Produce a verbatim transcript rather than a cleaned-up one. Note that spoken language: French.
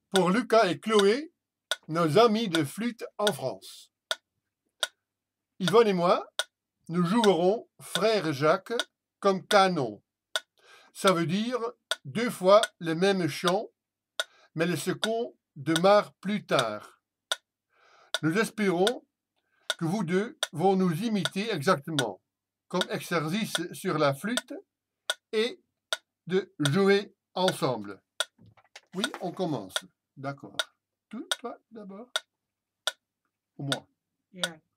pour Lucas et Chloé, nos amis de flûte en France. Yvonne et moi, nous jouerons Frère Jacques comme canon. Ça veut dire deux fois le même chant, mais le second démarre plus tard. Nous espérons que vous deux vont nous imiter exactement, comme exercice sur la flûte et de jouer ensemble. Oui, on commence. D'accord. Toi, toi d'abord? Ou moi? Yeah.